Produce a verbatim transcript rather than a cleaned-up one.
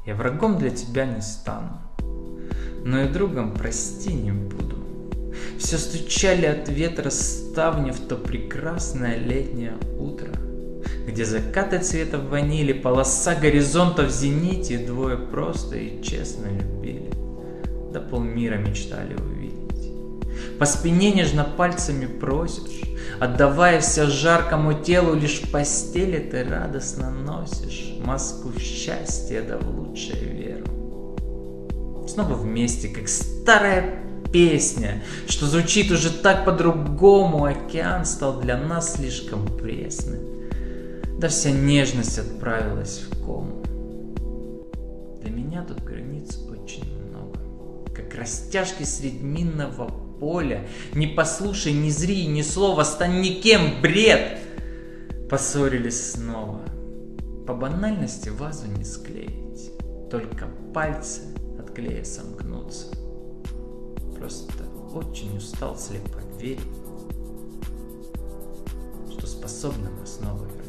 Я врагом для тебя не стану, но и другом, прости, не буду. Все стучали от ветра ставни в то прекрасное летнее утро, где закаты цвета ванили, полоса горизонта в зените, и двое просто и честно любили, да полмира мечтали увидеть. По спине нежно пальцами просишь, отдавая все жаркому телу, лишь в постели ты радостно носишь маску в счастье да в лучшую веру. Снова вместе, как старая песня, что звучит уже так по-другому, океан стал для нас слишком пресным, да вся нежность отправилась в кому. Для меня тут границ очень много, как растяжки средь минного поля. Не послушай, не зри, ни слова, стань никем, бред! Поссорились снова. По банальности вазу не склеить, только пальцы от клея сомкнутся. Просто очень устал слепо верить, что способны мы снова вернуться.